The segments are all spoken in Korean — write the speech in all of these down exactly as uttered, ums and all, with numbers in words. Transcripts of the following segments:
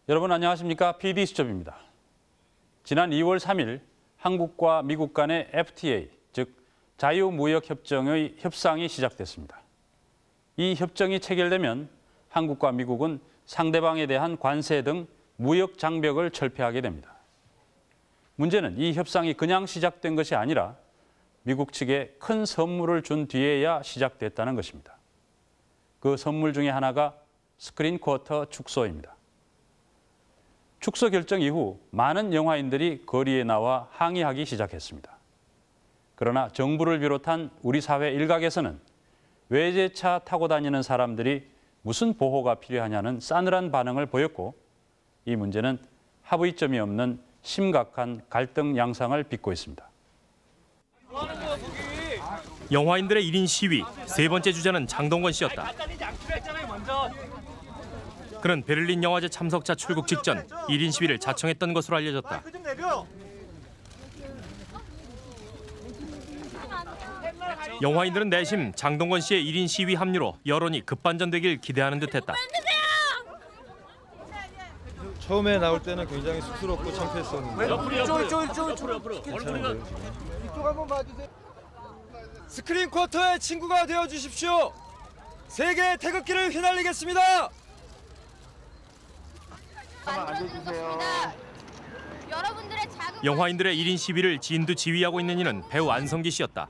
여러분 안녕하십니까? 피디수첩입니다. 지난 이월 삼일 한국과 미국 간의 에프티에이, 즉 자유무역협정의 협상이 시작됐습니다. 이 협정이 체결되면 한국과 미국은 상대방에 대한 관세 등 무역 장벽을 철폐하게 됩니다. 문제는 이 협상이 그냥 시작된 것이 아니라 미국 측에 큰 선물을 준 뒤에야 시작됐다는 것입니다. 그 선물 중에 하나가 스크린 쿼터 축소입니다. 축소 결정 이후 많은 영화인들이 거리에 나와 항의하기 시작했습니다. 그러나 정부를 비롯한 우리 사회 일각에서는 외제차 타고 다니는 사람들이 무슨 보호가 필요하냐는 싸늘한 반응을 보였고, 이 문제는 합의점이 없는 심각한 갈등 양상을 빚고 있습니다. 영화인들의 일 인 시위 세 번째 주자는 장동건 씨였다. 그는 베를린 영화제 참석자 출국 직전 일 인 시위를 자청했던 것으로 알려졌다. 영화인들은 내심 장동건 씨의 일 인 시위 합류로 여론이 급반전되길 기대하는 듯했다. 처음에 나올 때는 굉장히 쑥스럽고 창피했었는데. 이쪽 이쪽 이쪽 이쪽 괜찮은데요? 이쪽 한번 봐주세요. 스크린 쿼터의 친구가 되어 주십시오. 세계의 태극기를 휘날리겠습니다. 앉아주세요. 여러분들의 작은 영화인들의 일 인 시위를 진두 지휘하고 있는 이는 배우 안성기 씨였다.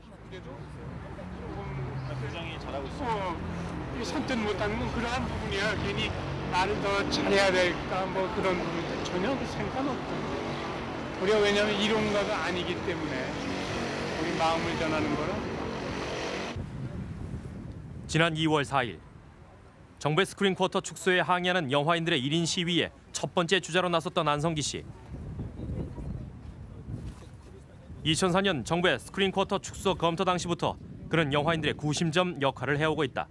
어, 선뜻 못하는 건 그러한 부분이야. 괜히 나를 더 잘해야 될까 뭐 그런 부분 전혀 그 생각 없다. 우리가 왜냐하면 이론가가 아니기 때문에 우리 마음을 전하는 거라. 지난 이월 사일 정부의 스크린 쿼터 축소에 항의하는 영화인들의 일 인 시위에 첫 번째 주자로 나섰던 안성기 씨. 이천사년 정부의 스크린 쿼터 축소 검토 당시부터 그는 영화인들의 구심점 역할을 해오고 있다.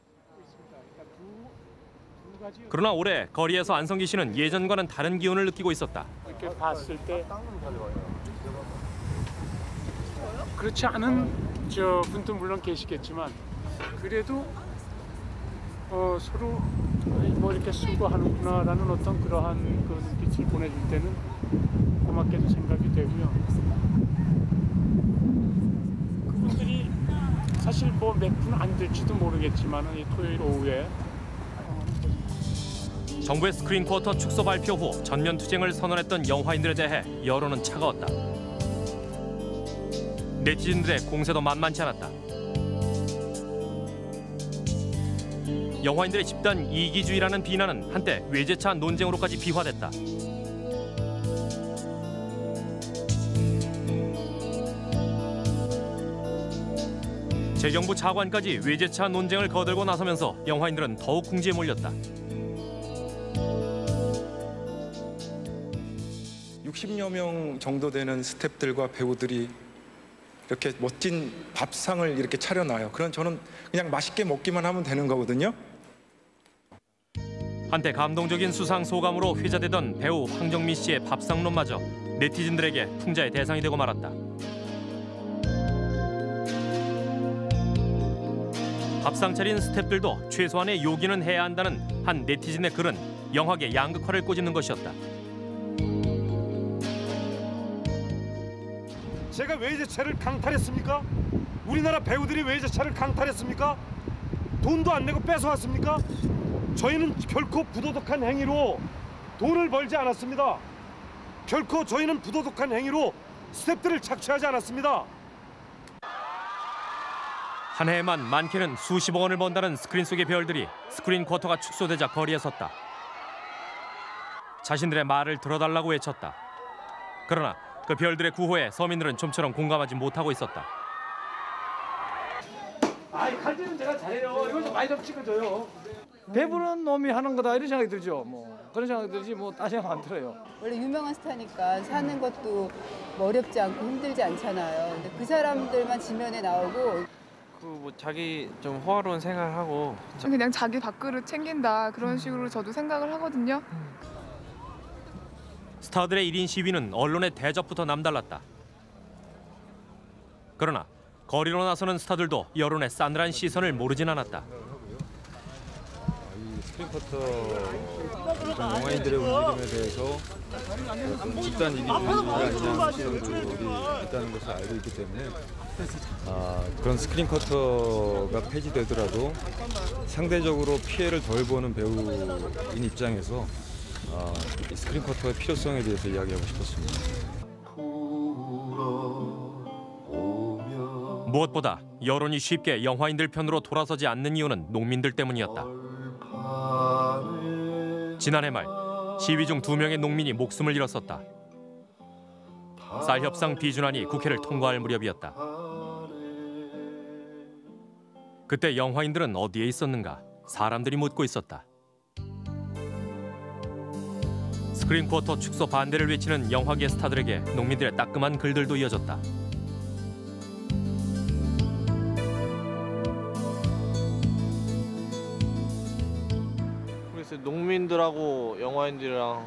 그러나 올해 거리에서 안성기 씨는 예전과는 다른 기운을 느끼고 있었다. 이렇게 봤을 때 그렇지 않은 저 분도 물론 계시겠지만 그래도 어, 서로 뭐 이렇게 수고하는구나라는 어떤 그러한 그 눈빛을 보내줄 때는 고맙게도 생각이 되고요. 그분들이 사실 뭐 몇 분 안 될지도 모르겠지만 이 토요일 오후에 정부의 스크린 쿼터 축소 발표 후 전면 투쟁을 선언했던 영화인들에 대해 여론은 차가웠다. 네티즌들의 공세도 만만치 않았다. 영화인들의 집단 이기주의라는 비난은 한때 외제차 논쟁으로까지 비화됐다. 재경부 차관까지 외제차 논쟁을 거들고 나서면서 영화인들은 더욱 궁지에 몰렸다. 육십여 명 정도 되는 스태프들과 배우들이 이렇게 멋진 밥상을 이렇게 차려놔요. 그럼 저는 그냥 맛있게 먹기만 하면 되는 거거든요. 한때 감동적인 수상 소감으로 회자되던 배우 황정민 씨의 밥상론마저 네티즌들에게 풍자의 대상이 되고 말았다. 밥상 차린 스태프들도 최소한의 요기는 해야 한다는 한 네티즌의 글은 영화계 양극화를 꼬집는 것이었다. 제가 외제차를 강탈했습니까? 우리나라 배우들이 외제차를 강탈했습니까? 돈도 안 내고 뺏어왔습니까? 저희는 결코 부도덕한 행위로 돈을 벌지 않았습니다. 결코 저희는 부도덕한 행위로 스태프들을 착취하지 않았습니다. 한 해에만 많게는 수십억 원을 번다는 스크린 속의 별들이 스크린 쿼터가 축소되자 거리에 섰다. 자신들의 말을 들어달라고 외쳤다. 그러나 그 별들의 구호에 서민들은 좀처럼 공감하지 못하고 있었다. 아이 칼질은 제가 잘해요. 이거 좀 많이 좀 찍어줘요. 배부른 놈이 하는 거다 이런 생각이 들죠. 뭐 그런 생각이 들지 뭐 다시 생각 안 들어요. 원래 유명한 스타니까 사는 것도 뭐 어렵지 않고 힘들지 않잖아요. 근데 그 사람들만 지면에 나오고 그 뭐 자기 좀 호화로운 생활을 하고 그냥 자기 밥그릇 챙긴다 그런 식으로 저도 생각을 하거든요. 스타들의 일 인 시위는 언론의 대접부터 남달랐다. 그러나 거리로 나서는 스타들도 여론의 싸늘한 시선을 모르진 않았다. 이 스크린 쿼터 영화인들의 움직임에 대해서 집단 이익이 아니냐는 시선들이 있다는 것을 알고 있기 때문에 아, 그런 스크린 커터가 폐지되더라도 상대적으로 피해를 덜 보는 배우인 입장에서 아, 이 스크린 커터의 필요성에 대해서 이야기하고 싶었습니다. 무엇보다 여론이 쉽게 영화인들 편으로 돌아서지 않는 이유는 농민들 때문이었다. 지난해 말 시위 중 두 명의 농민이 목숨을 잃었었다. 쌀 협상 비준안이 국회를 통과할 무렵이었다. 그때 영화인들은 어디에 있었는가? 사람들이 묻고 있었다. 스크린 쿼터 축소 반대를 외치는 영화계 스타들에게 농민들의 따끔한 글들도 이어졌다. 그래서 농민들하고 영화인들이랑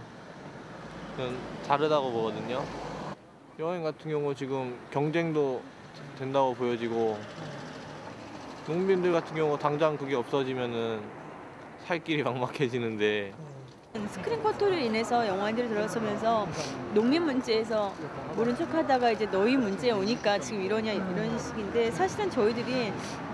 다르다고 보거든요. 영화인 같은 경우 지금 경쟁도 된다고 보여지고 농민들 같은 경우 당장 그게 없어지면은 살 길이 막막해지는데 스크린 쿼터로 인해서 영화인들이 들어서면서 농민 문제에서 모른 척하다가 이제 노인 문제에 오니까 지금 이러냐 이런 식인데 사실은 저희들이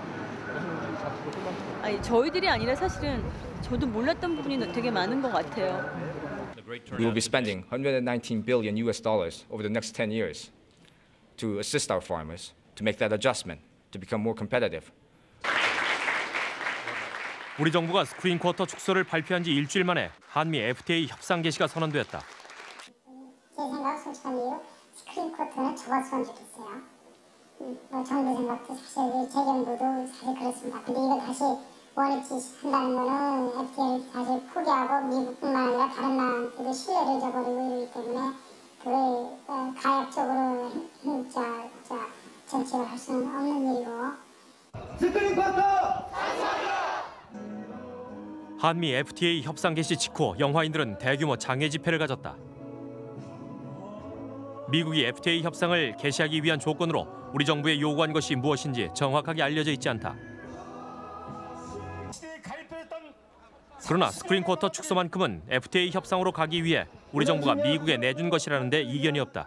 아니 저희들이 아니라 사실은 저도 몰랐던 부분이 되게 많은 것 같아요. We will be spending one hundred nineteen billion U S dollars over the next ten years to assist our farmers to make that adjustment to become more competitive. 우리 정부가 스크린 쿼터 축소를 발표한 지 일주일 만에 한미 에프티에이 협상 개시가 선언됐다. 제 생각 솔직하게요. 스크린 쿼터는 접었으면 좋겠어요. 음, 뭐 정부 생각도 사실 제 정부도 사실 그렇습니다. 근데 이걸 다시 원위치 한다는 거는 에프티에이를 사실 포기하고 미국뿐만 아니라 다른 나라한테도 신뢰를 저버리고 이러기 때문에 그걸 어, 가역적으로 자, 자, 정책을 할 수는 없는 일이고. 스크린 쿼터! 한미 에프티에이 협상 개시 직후 영화인들은 대규모 장애 집회를 가졌다. 미국이 에프티에이 협상을 개시하기 위한 조건으로 우리 정부에 요구한 것이 무엇인지 정확하게 알려져 있지 않다. 그러나 스크린 쿼터 축소만큼은 에프티에이 협상으로 가기 위해 우리 정부가 미국에 내준 것이라는데 이견이 없다.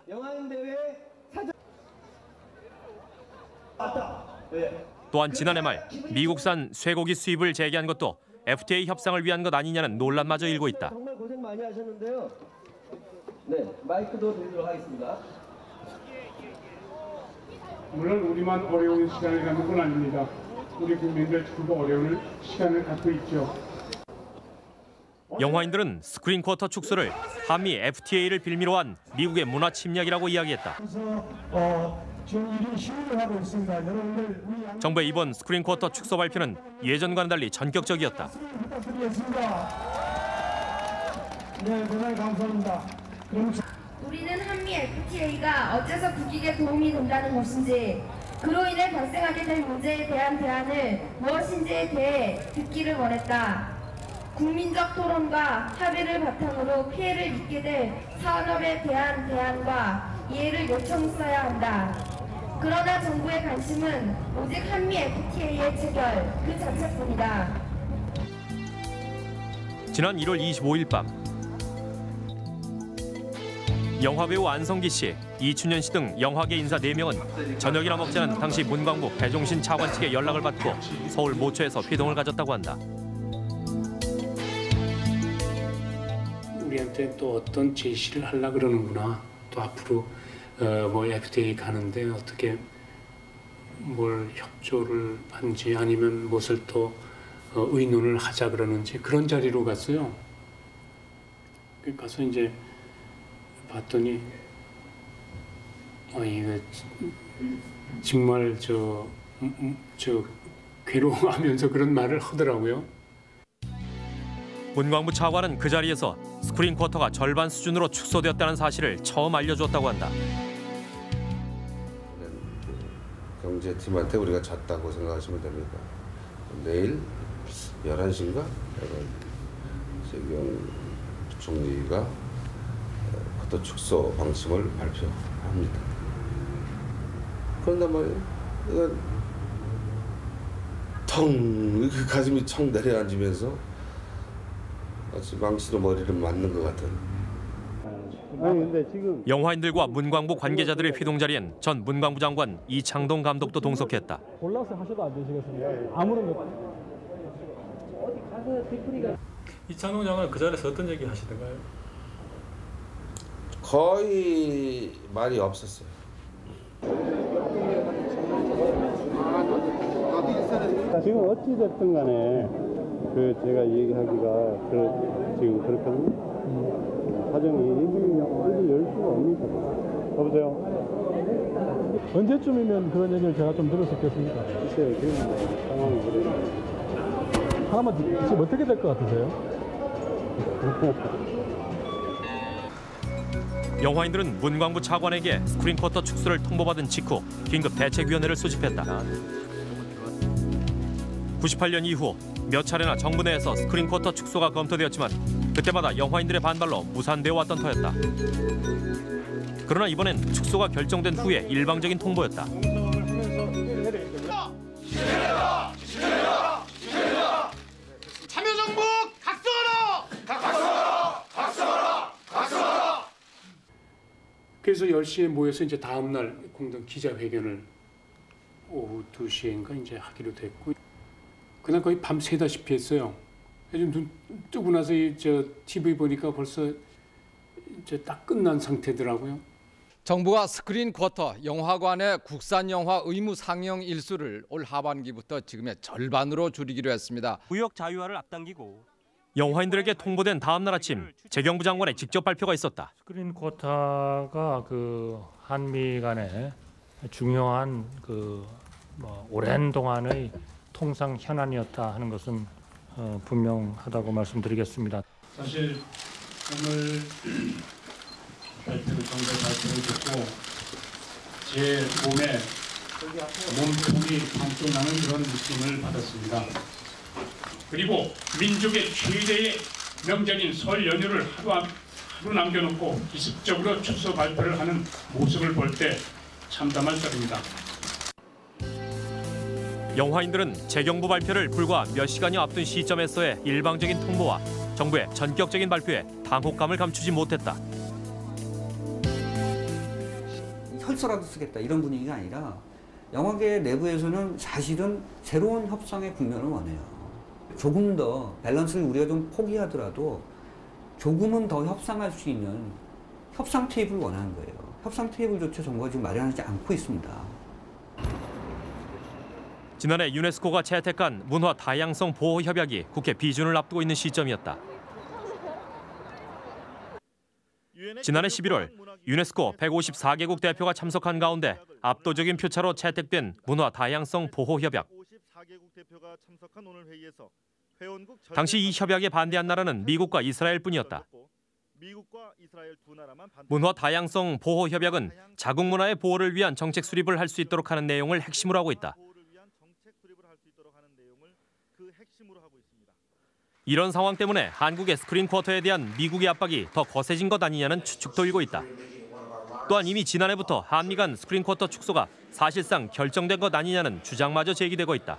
또한 지난해 말 미국산 쇠고기 수입을 재개한 것도 에프티에이 협상을 위한 것 아니냐는 논란마저 일고 있다. 정말 고생 많이 하셨는데요. 네, 마이크도 드리도록 하겠습니다. 물론 우리만 어려운 시간을 갖는 건 아닙니다. 우리 국민들 전부 어려운 시간을 갖고 있죠. 영화인들은 스크린 쿼터 축소를 한미 에프티에이를 빌미로 한 미국의 문화 침략이라고 이야기했다. 정부의 이번 스크린 쿼터 축소 발표는 예전과는 달리 전격적이었다. 네, 대단히 감사합니다. 우리는 한미 에프티에이가 어째서 국익에 도움이 된다는 것인지 그로 인해 발생하게 될 문제에 대한 대안을 무엇인지에 대해 듣기를 원했다. 국민적 토론과 합의를 바탕으로 피해를 입게 될 산업에 대한 대안과 이해를 요청했어야 한다. 그러나 정부의 관심은 오직 한미 에프티에이의 체결 그 자체뿐이다. 지난 일월 이십오일 밤 영화배우 안성기 씨, 이춘현 씨 등 영화계 인사 네 명은 저녁이나 먹자는 당시 문광부 배종신 차관 측의 연락을 받고 서울 모처에서 회동을 가졌다고 한다. 우리한테 또 어떤 제시를 하려 그러는구나. 또 앞으로 어, 뭐 에프티에이 가는데 어떻게 뭘 협조를 하는지 아니면 무엇을 또 어, 의논을 하자 그러는지 그런 자리로 갔어요. 가서 이제 봤더니 아 이거 정말 저, 저 괴로워하면서 그런 말을 하더라고요. 문광부 차관은 그 자리에서 스크린 쿼터가 절반 수준으로 축소되었다는 사실을 처음 알려줬다고 한다. 경제팀한테 우리가 졌다고 생각하시면 됩니다. 내일 열한 시인가 재경 총리가 쿼터 축소 방침을 발표합니다. 그런단 말이에요. 이건 텅 이렇게 가슴이 청 내려앉으면서 마치 망치로 머리를 맞는 것 같은. 아니 근데 지금 영화인들과 문광부 관계자들의 회동 자리엔 전 문광부 장관 이창동 감독도 동석했다. 골라서 하셔도 안 되시겠습니까? 아무런 것. 이창동 장관 그 자리에서 어떤 얘기 하시던가요? 거의 말이 없었어요. 지금 어찌 됐든 간에 그 제가 얘기하기가 그 지금 그렇거든요. 사정이 입을 열 수가 없는 거죠. 여보세요? 언제쯤이면 그런 얘기를 제가 좀 들을 수 있겠습니까? 글쎄요, 지금 상황이 그래요. 하나만 지금 어떻게 될 것 같으세요? 영화인들은 문광부 차관에게 스크린쿼터 축소를 통보받은 직후 긴급 대책위원회를 소집했다. 구십팔 년 이후 몇 차례나 정부 내에서 스크린쿼터 축소가 검토되었지만 그때마다 영화인들의 반발로 무산되어 왔던 터였다. 그러나 이번엔 축소가 결정된 후에 일방적인 통보였다. 참여정부 각성하라! 각성하라! 각성하라! 각성하라! 그래서 열 시에 모여서 이제 다음 날 공동 기자회견을 오후 두 시인가 이제 하기로 됐고, 그날 거의 밤새다시피 했어요. 요즘 눈 뜨고 나서 저 티비 보니까 벌써 이제 딱 끝난 상태더라고요. 정부가 스크린 쿼터 영화관의 국산 영화 의무 상영 일수를 올 하반기부터 지금의 절반으로 줄이기로 했습니다. 구역 자유화를 앞당기고 영화인들에게 통보된 다음 날 아침 재경부 장관의 직접 발표가 있었다. 스크린 쿼터가 그 한미 간의 중요한 그 뭐 오랜 동안의 통상 현안이었다 하는 것은 어, 분명하다고 말씀드리겠습니다. 사실 오늘 발표를 정부 발표를 듣고 제 몸에 몸통이 반쪽 나는 그런 느낌을 받았습니다. 그리고 민족의 최대의 명절인 설 연휴를 하루, 하루 남겨놓고 기습적으로 축소 발표를 하는 모습을 볼 때 참담할 따름입니다. 영화인들은 재경부 발표를 불과 몇 시간여 앞둔 시점에서의 일방적인 통보와 정부의 전격적인 발표에 당혹감을 감추지 못했다. 혈서라도 쓰겠다 이런 분위기가 아니라 영화계 내부에서는 사실은 새로운 협상의 국면을 원해요. 조금 더 밸런스를 우리가 좀 포기하더라도 조금은 더 협상할 수 있는 협상 테이블을 원하는 거예요. 협상 테이블조차 정부가 지금 마련하지 않고 있습니다. 지난해 유네스코가 채택한 문화 다양성 보호 협약이 국회 비준을 앞두고 있는 시점이었다. 지난해 십일월 유네스코 백오십사 개국 대표가 참석한 가운데 압도적인 표차로 채택된 문화 다양성 보호 협약. 당시 이 협약에 반대한 나라는 미국과 이스라엘뿐이었다. 문화 다양성 보호 협약은 자국 문화의 보호를 위한 정책 수립을 할 수 있도록 하는 내용을 핵심으로 하고 있다. 이런 상황 때문에 한국의 스크린 쿼터에 대한 미국의 압박이 더 거세진 것 아니냐는 추측도 일고 있다. 또한 이미 지난해부터 한미 간 스크린 쿼터 축소가 사실상 결정된 것 아니냐는 주장마저 제기되고 있다.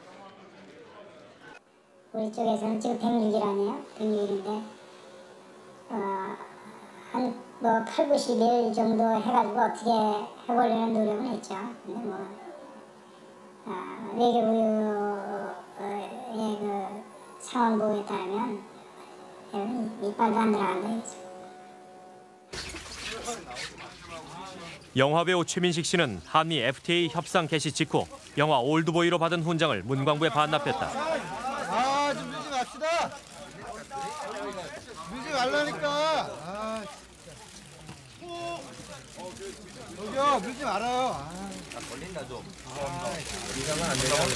우리 쪽에서는 지금 백육 일이라네요. 백육 일인데 어, 한 뭐 팔, 구십 일 정도 해가지고 어떻게 해보려는 노력은 했죠. 근데 뭐 아, 외교부의 그 상황 보고에 따르면 이빨도 안 들어간다 이거죠. 영화배우 최민식 씨는 한미 에프티에이 협상 개시 직후 영화 올드보이로 받은 훈장을 문광부에 반납했다. 아, 좀 밀지 맙시다. 밀지 말라니까. 아, 저기요, 밀지 말아요. 아, 걸린다 좀. 이상은 안 되나?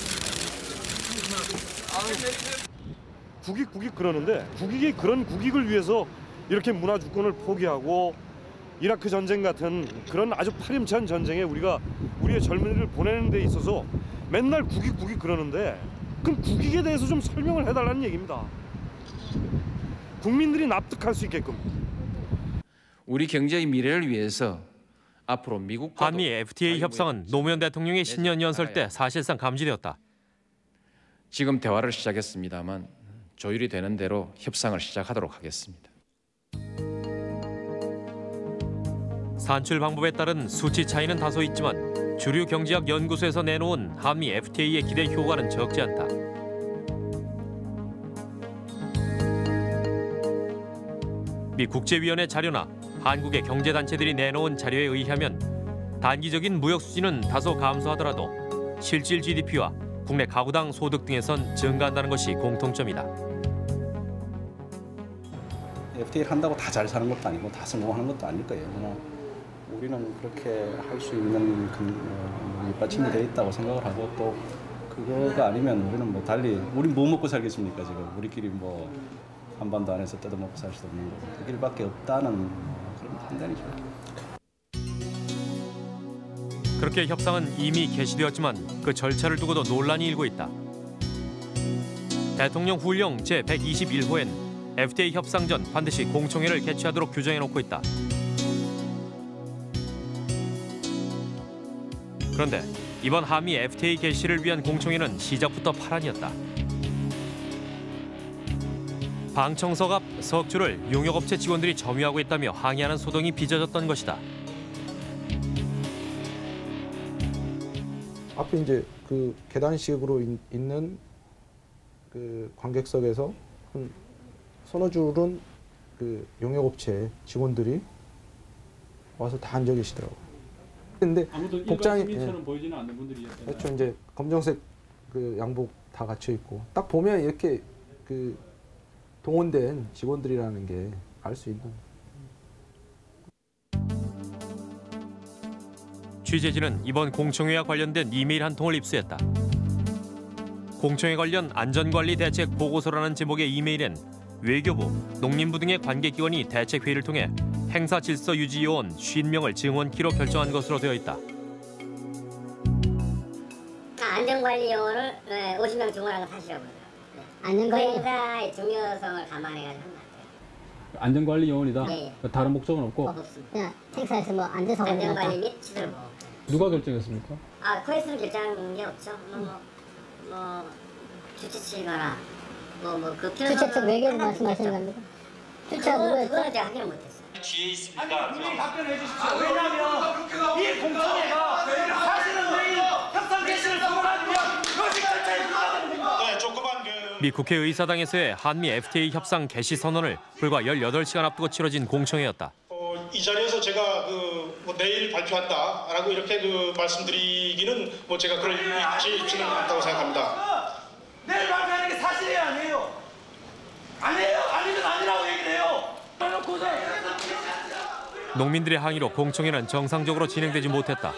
국익 국익 그러는데 국익이 그런 국익을 위해서 이렇게 문화 주권을 포기하고 이라크 전쟁 같은 그런 아주 파렴치한 전쟁에 우리가 우리의 젊은이를 보내는 데 있어서 맨날 국익 국익 그러는데 그럼 국익에 대해서 좀 설명을 해달라는 얘기입니다. 국민들이 납득할 수 있게끔. 우리 경제의 미래를 위해서 앞으로 미국과 한미 에프티에이 협상은 노무현 대통령의 신년 연설 때 사실상 감지되었다. 지금 대화를 시작했습니다.만 조율이 되는 대로 협상을 시작하도록 하겠습니다. 산출 방법에 따른 수치 차이는 다소 있지만 주류 경제학 연구소에서 내놓은 한미 에프티에이의 기대 효과는 적지 않다. 미 국제위원회 자료나 한국의 경제단체들이 내놓은 자료에 의하면 단기적인 무역 수지는 다소 감소하더라도 실질 지디피와 국내 가구당 소득 등에선 증가한다는 것이 공통점이다. 에프티에이를 한다고 다 잘 사는 것도 아니고 다 성공하는 것도 아닐 거예요. 그러나 우리는 그렇게 할 수 있는 그, 밑받침이 돼 있다고 생각을 하고 또 그거가 아니면 우리는 뭐 달리 우리 뭐 먹고 살겠습니까 지금 우리끼리 뭐 한반도 안에서 뜯어먹고 살 수도 없는 거고 그 길밖에 없다는 그런 판단이죠. 그렇게 협상은 이미 개시되었지만 그 절차를 두고도 논란이 일고 있다. 대통령 후령 제백이십일 호엔 에프티에이 협상 전 반드시 공청회를 개최하도록 규정해놓고 있다. 그런데 이번 한미 에프티에이 개시를 위한 공청회는 시작부터 파란이었다. 방청석 앞 석줄을 용역업체 직원들이 점유하고 있다며 항의하는 소동이 빚어졌던 것이다. 앞에 이제 그 계단식으로 인, 있는 그 관객석에서 한 서너 줄은 그 용역업체 직원들이 와서 다 앉아 계시더라고요. 근데 아무도 복장이 일반 시민처럼 예. 보이지는 않는 분들이었어요. 그렇죠. 이제 검정색 그 양복 다 갖춰 있고 딱 보면 이렇게 그 동원된 직원들이라는 게 알 수 있는. 취재진은 이번 공청회와 관련된 이메일 한 통을 입수했다. 공청회 관련 안전관리 대책 보고서라는 제목의 이메일엔 외교부, 농림부 등의 관계기관이 대책회의를 통해 행사 질서 유지 요원 오십 명을 증원키로 결정한 것으로 되어 있다. 안전관리 요원을 오십 명 증원한 건 사실이라고요. 안전관리 그 행사의 중요성을 감안해가지고 한 것 같아요. 안전관리 요원이다. 네. 다른 목적은 없고. 없습니다. 그냥 행사에서 뭐 안전사고 안전관리 및 시설 보호. 누가 결정했습니까? 아 코엑스는 결정한 게 없죠. 뭐, 뭐, 뭐 주최 측이거나 뭐뭐그 주최 측 외교부 말씀하시는 겁니까? 주최가 누구였죠? 그거는 제가 확인을 못했어요. 뒤에 있습니다. 분명히 답변해 주십시오. 왜냐하면 이 공청회가 사실은 내일 협상 개시를 선언하면 요식 절차에 불과합니다. 네, 조그만 그 미 국회의사당에서의 한미 에프티에이 협상 개시 선언을 불과 열여덟 시간 앞두고 치러진 공청회였다. 어, 이 자리에서 제가 그 뭐 내일 발표한다라고 이렇게 그 말씀드리기는 뭐 제가 그럴 입지는 않다고 생각합니다. 내일 발표하는 게 사실이에요, 아니에요? 아니에요? 아니면 아니라고 얘기를 해요. 농민들의 항의로 공청회는 정상적으로 진행되지 못했다.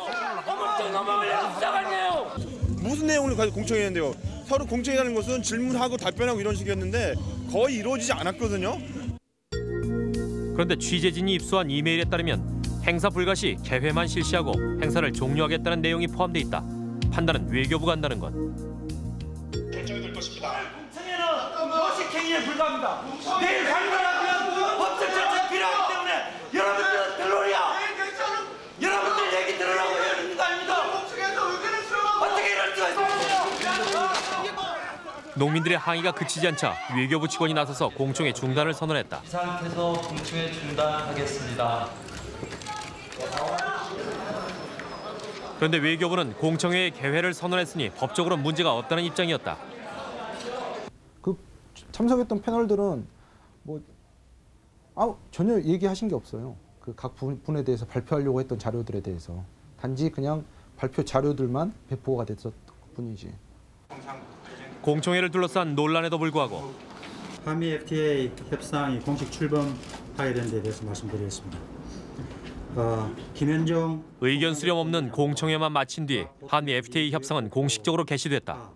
무슨 내용을 가지고 공청회했는데요? 서로 공청회라는 것은 질문하고 답변하고 이런 식이었는데 거의 이루어지지 않았거든요. 그런데 취재진이 입수한 이메일에 따르면 행사 불가 시 개회만 실시하고 행사를 종료하겠다는 내용이 포함돼 있다. 판단은 외교부가 한다는 것. 결정이 될 것입니다. 공청회는 요식 행위에 불과합니다. 내일 발표하면 법적 절차가 필요하기 때문에 여러분들은 들러리야. 여러분들 얘기 들으라고 이러는 거 아닙니다. 어떻게 이럴 수가 있어요? 농민들의 항의가 그치지 않자 외교부 직원이 나서서 공청회 중단을 선언했다. 이 상태에서 공청회 중단하겠습니다. 그런데 외교부는 공청회의 개회를 선언했으니 법적으로 문제가 없다는 입장이었다. 그 참석했던 패널들은 뭐 아, 전혀 얘기하신 게 없어요. 그 각 분에 대해서 발표하려고 했던 자료들에 대해서 단지 그냥 발표 자료들만 배포가 됐었던 뿐이지. 공청회를 둘러싼 논란에도 불구하고 한미 에프티에이 협상이 공식 출범하게 된 데 대해서 말씀드리겠습니다. 어, 김현종 의견 수렴 없는 공청회만 마친 뒤 한미 에프티에이 협상은 공식적으로 개시됐다.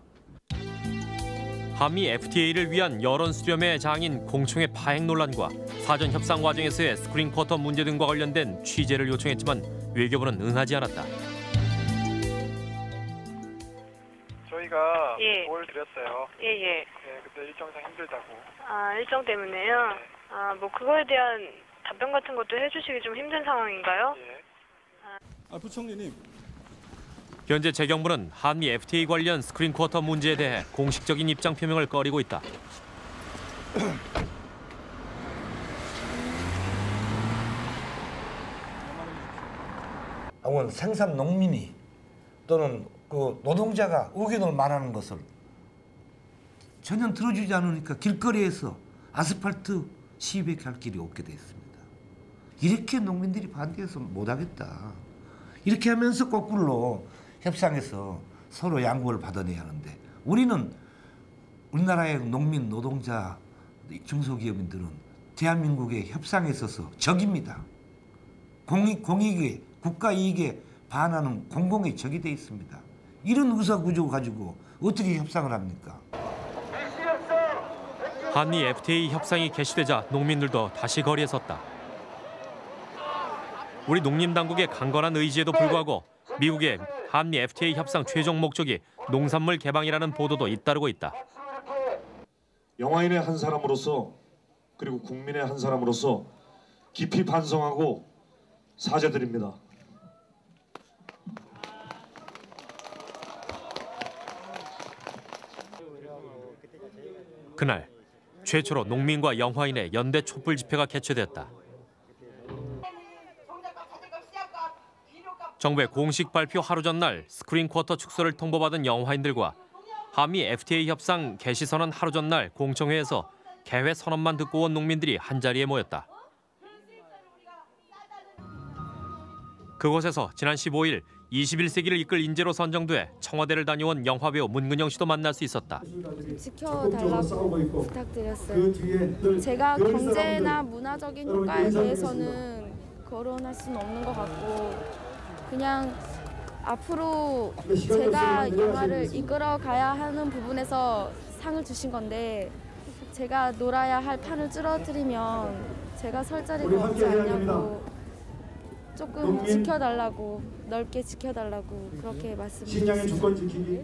한미 에프티에이를 위한 여론 수렴의 장인 공청회 파행 논란과 사전 협상 과정에서의 스크린 쿼터 문제 등과 관련된 취재를 요청했지만 외교부는 응하지 않았다. 저희가 예. 뭘 드렸어요. 예예. 네, 그때 일정상 힘들다고. 아 일정 때문에요. 네. 아 뭐 그거에 대한 답변 같은 것도 해주시기 좀 힘든 상황인가요? 예. 아, 아 부총리님. 현재 재경부는 한미 에프티에이 관련 스크린 쿼터 문제에 대해 공식적인 입장 표명을 꺼리고 있다. 혹은 생산 농민이 또는 그 노동자가 의견을 말하는 것을 전혀 들어주지 않으니까 길거리에서 아스팔트 시위밖에 할 길이 없게 돼 있습니다. 이렇게 농민들이 반대해서 못하겠다. 이렇게 하면서 거꾸로 협상에서 서로 양보를 받아내야 하는데 우리는 우리나라의 농민, 노동자, 중소기업인들은 대한민국의 협상에 있어서 적입니다. 공익, 공익에, 국가 이익에 반하는 공공의 적이 돼 있습니다. 이런 의사구조 가지고 어떻게 협상을 합니까? 한미 에프티에이 협상이 개시되자 농민들도 다시 거리에 섰다. 우리 농림당국의 강건한 의지에도 불구하고 미국의 한미 에프티에이 협상 최종 목적이 농산물 개방이라는 보도도 잇따르고 있다. 영화인의 한 사람으로서 그리고 국민의 한 사람으로서 깊이 반성하고 사죄드립니다. 그날 최초로 농민과 영화인의 연대 촛불 집회가 개최됐다. 정부의 공식 발표 하루 전날 스크린 쿼터 축소를 통보받은 영화인들과 한미 에프티에이 협상 개시 선언 하루 전날 공청회에서 개회 선언만 듣고 온 농민들이 한자리에 모였다. 그곳에서 지난 십오일 이십일 세기를 이끌 인재로 선정돼 청와대를 다녀온 영화배우 문근영 씨도 만날 수 있었다. 지켜달라고 부탁드렸어요. 제가 경제나 문화적인 효과에 대해서는 거론할 수는 없는 것 같고 그냥 앞으로 제가 영화를 이끌어가야 하는 부분에서 상을 주신 건데 제가 놀아야 할 판을 줄어들이면 제가 설 자리가 없지 않냐고 조금 지켜달라고, 넓게 지켜달라고 그렇게 말씀드렸습니다.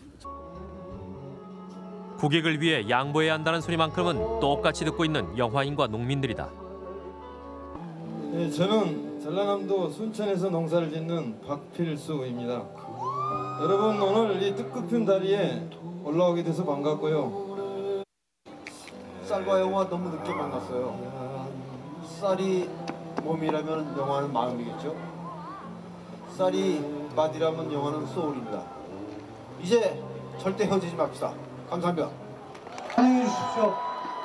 국익을 위해 양보해야 한다는 소리만큼은 똑같이 듣고 있는 영화인과 농민들이다. 네, 저는 전라남도 순천에서 농사를 짓는 박필수입니다. 여러분 오늘 이 뜻깊은 다리에 올라오게 돼서 반갑고요. 쌀과 영화 너무 늦게 만났어요. 쌀이 몸이라면 영화는 마음이겠죠. 쌀이 바디라면 영화는 소울입니다. 이제 절대 헤어지지 맙시다. 감사합니다. 안녕히 계십시오.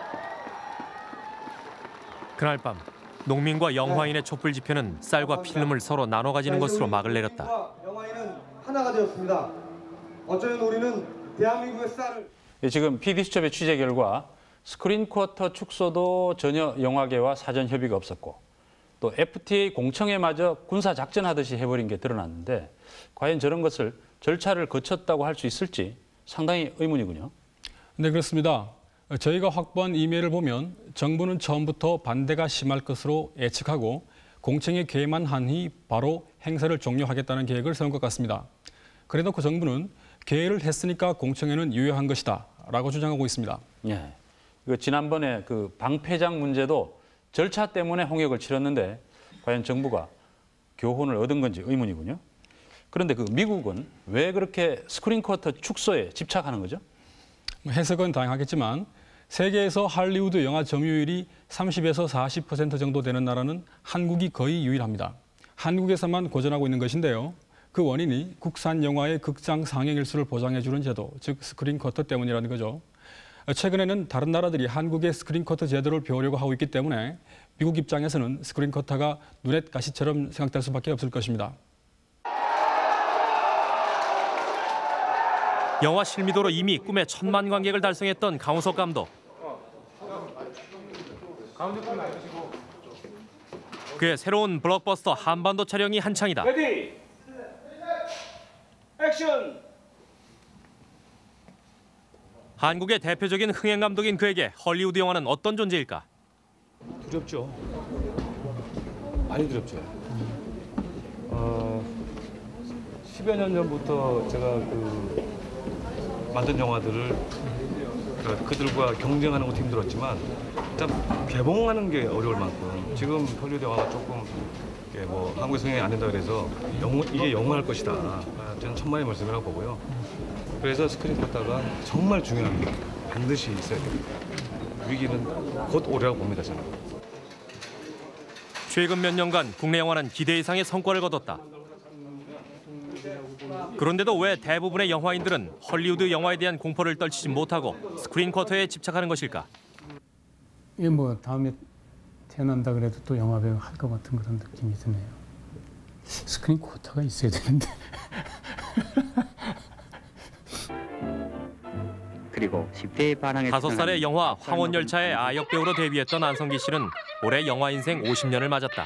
그날 밤 농민과 영화인의 촛불 집회는 쌀과 필름을 서로 나눠 가지는 것으로 막을 내렸다. 영화인은 하나가 되었습니다. 어쩌면 우리는 대한민국의 쌀을 지금 피디수첩의 취재 결과 스크린 쿼터 축소도 전혀 영화계와 사전 협의가 없었고 또 에프티에이 공청회마저 군사 작전하듯이 해버린 게 드러났는데 과연 저런 것을 절차를 거쳤다고 할 수 있을지 상당히 의문이군요. 네, 그렇습니다. 저희가 확보한 이메일을 보면 정부는 처음부터 반대가 심할 것으로 예측하고 공청회 개회만 한 희 바로 행사를 종료하겠다는 계획을 세운 것 같습니다. 그래놓고 정부는 개회를 했으니까 공청회는 유효한 것이다 라고 주장하고 있습니다. 예, 이거 지난번에 그 방패장 문제도 절차 때문에 홍역을 치렀는데 과연 정부가 교훈을 얻은 건지 의문이군요. 그런데 그 미국은 왜 그렇게 스크린 쿼터 축소에 집착하는 거죠? 해석은 다양하겠지만 세계에서 할리우드 영화 점유율이 삼십에서 사십 퍼센트 정도 되는 나라는 한국이 거의 유일합니다. 한국에서만 고전하고 있는 것인데요. 그 원인이 국산 영화의 극장 상영 일수를 보장해주는 제도, 즉 스크린 쿼터 때문이라는 거죠. 최근에는 다른 나라들이 한국의 스크린 쿼터 제도를 배우려고 하고 있기 때문에 미국 입장에서는 스크린 쿼터가 눈엣 가시처럼 생각될 수밖에 없을 것입니다. 영화 실미도로 이미 꿈의 천만 관객을 달성했던 강우석 감독. 그의 새로운 블록버스터 한반도 촬영이 한창이다. 레디! 액션! 한국의 대표적인 흥행 감독인 그에게 헐리우드 영화는 어떤 존재일까? 두렵죠. 많이 두렵죠. 어, 십여 년 전부터 제가 그 만든 영화들을 그들과 경쟁하는 것도 힘들었지만 일단 개봉하는 게 어려울 만큼 지금 헐리우드 영화가 조금 뭐 한국에서 흥행이 안 된다 그래서 영화, 이게 영원할 것이다. 저는 천만의 말씀이라고 보고요. 그래서 스크린 쿼터가 정말 중요합니다. 반드시 있어야 됩니다. 위기는 곧 오리라고 봅니다, 저는. 최근 몇 년간 국내 영화는 기대 이상의 성과를 거뒀다. 그런데도 왜 대부분의 영화인들은 헐리우드 영화에 대한 공포를 떨치지 못하고 스크린 쿼터에 집착하는 것일까? 이게 뭐 다음에 태어난다 그래도 또 영화배우 할 것 같은 그런 느낌이 드네요. 스크린 쿼터가 있어야 되는데. 그리고 십 대의 반항에 다섯 살의 영화 황혼열차의 아역 배우로 데뷔했던 안성기 씨는 올해 영화 인생 오십 년을 맞았다.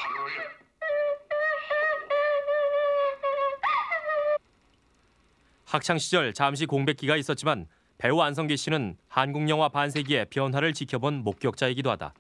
학창 시절 잠시 공백기가 있었지만 배우 안성기 씨는 한국 영화 반세기의 변화를 지켜본 목격자이기도 하다.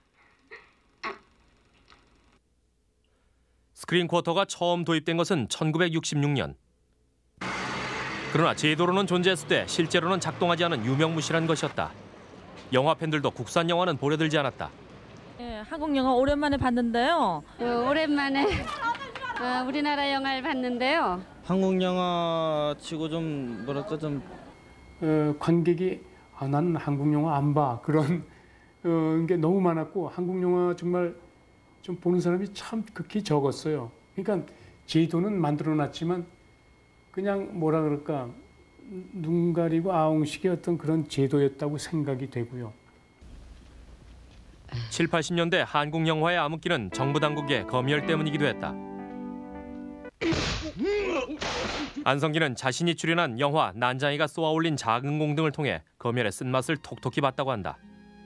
스크린 쿼터가 처음 도입된 것은 천구백육십육 년. 그러나 제도로는 존재했을 때 실제로는 작동하지 않은 유명무실한 것이었다. 영화 팬들도 국산 영화는 보려들지 않았다. 네, 한국 영화 오랜만에 봤는데요. 그 오랜만에 어, 우리나라 영화를 봤는데요. 한국 영화 치고 좀 뭐랄까 좀 어, 관객이 아, 나는 한국 영화 안 봐 그런 어, 게 너무 많았고 한국 영화 정말 좀 보는 사람이 참 극히 적었어요. 그러니까 제도는 만들어놨지만 그냥 뭐라 그럴까 눈 가리고 아웅식의 어떤 그런 제도였다고 생각이 되고요. 칠, 팔십 년대 한국 영화의 암흑기는 정부 당국의 검열 때문이기도 했다. 안성기는 자신이 출연한 영화 난장이가 쏘아올린 작은 공 등을 통해 검열의 쓴맛을 톡톡히 봤다고 한다.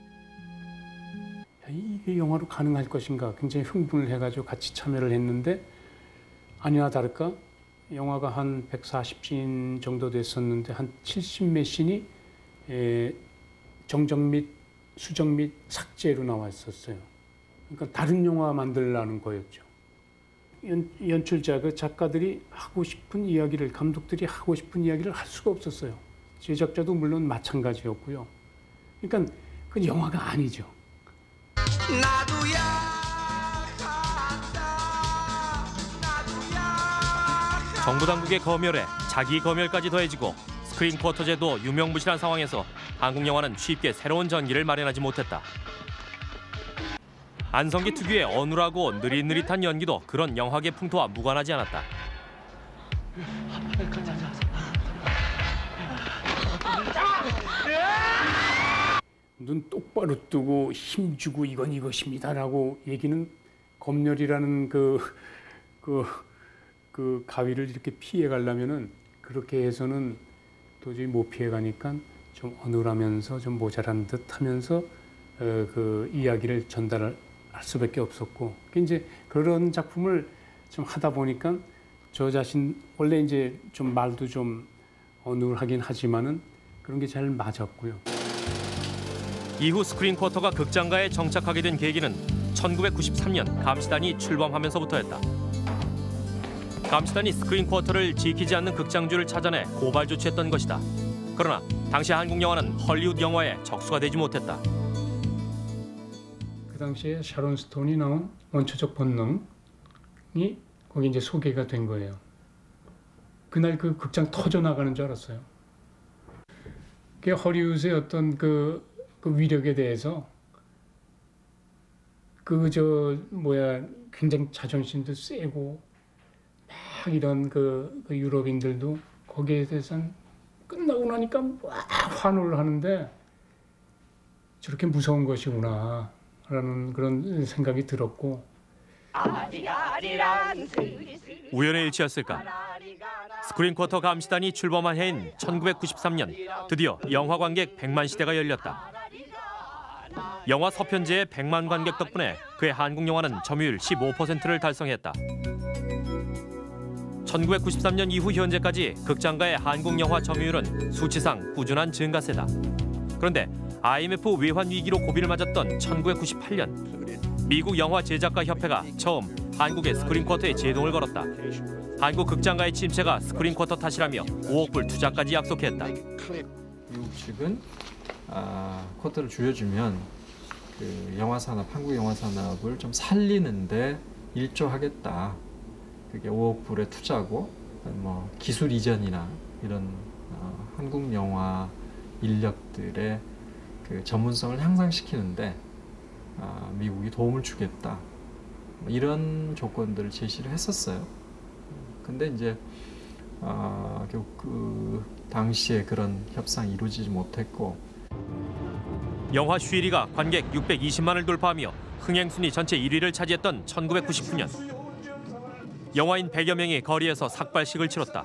이게 영화로 가능할 것인가 굉장히 흥분을 해가지고 같이 참여를 했는데 아니나 다를까 영화가 한 백사십 씬 정도 됐었는데 한 칠십 몇 씬이 정정 및 수정 및 삭제로 나와 있었어요. 그러니까 다른 영화 만들라는 거였죠. 연, 연출자, 그 작가들이 하고 싶은 이야기를, 감독들이 하고 싶은 이야기를 할 수가 없었어요. 제작자도 물론 마찬가지였고요. 그러니까 그 영화가 아니죠. 정부 당국의 검열에 자기 검열까지 더해지고 스크린 쿼터 제도 유명무실한 상황에서 한국 영화는 쉽게 새로운 전기를 마련하지 못했다. 안성기 특유의 어눌하고 느릿느릿한 연기도 그런 영화계 풍토와 무관하지 않았다. 눈 똑바로 뜨고 힘주고 이건 이것입니다라고 얘기는 검열이라는 그, 그, 그 가위를 이렇게 피해 가려면은 그렇게 해서는 도저히 못 피해 가니까 좀 어눌하면서 좀 모자란 듯 하면서 어, 그 이야기를 전달할 수밖에 없었고 이제 그런 작품을 좀 하다 보니까 저 자신 원래 이제 좀 말도 좀 어눌하긴 하지만은 그런 게 잘 맞았고요. 이후 스크린 쿼터가 극장가에 정착하게 된 계기는 천구백구십삼 년 감시단이 출범하면서부터였다. 감시단이 스크린 쿼터를 지키지 않는 극장주를 찾아내 고발 조치했던 것이다. 그러나 당시 한국 영화는 헐리우드 영화에 적수가 되지 못했다. 그 당시에 샤론 스톤이 나온 원초적 본능이 거기 이제 소개가 된 거예요. 그날 그 극장 터져 나가는 줄 알았어요. 그게 헐리우드의 어떤 그, 그 위력에 대해서 그 저 뭐야 굉장히 자존심도 세고 막 이런 그, 그 유럽인들도 거기에 대해서는 끝나고 나니까 막 환호를 하는데 저렇게 무서운 것이구나 라는 그런 생각이 들었고 우연의 일치였을까? 스크린 쿼터 감시단이 출범한 해인 천구백구십삼 년 드디어 영화 관객 백만 시대가 열렸다. 영화 서편제의 백만 관객 덕분에 그의 한국 영화는 점유율 십오 퍼센트를 달성했다. 천구백구십삼 년 이후 현재까지 극장가의 한국 영화 점유율은 수치상 꾸준한 증가세다. 그런데 아이엠에프 외환 위기로 고비를 맞았던 천구백구십팔 년 미국 영화 제작가 협회가 처음 한국의 스크린 쿼터에 제동을 걸었다. 한국 극장가의 침체가 스크린 쿼터 탓이라며 오억 불 투자까지 약속했다. 미국 측은 아, 쿼터를 줄여주면 그 영화 산업, 한국 영화 산업을 좀 살리는데 일조하겠다. 그게 오억 불의 투자고, 뭐 기술 이전이나 이런 어, 한국 영화 인력들의 그 전문성을 향상시키는데 아, 미국이 도움을 주겠다. 이런 조건들을 제시를 했었어요. 근데 이제 아, 결국 그 당시에 그런 협상이 이루어지지 못했고. 영화 쉬리가 관객 육백이십만을 돌파하며 흥행순위 전체 일 위를 차지했던 천구백구십구 년. 영화인 백여 명이 거리에서 삭발식을 치렀다.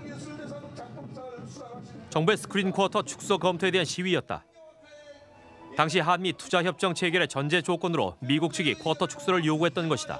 정부의 스크린 쿼터 축소 검토에 대한 시위였다. 당시 한미 투자협정 체결의 전제 조건으로 미국 측이 쿼터 축소를 요구했던 것이다.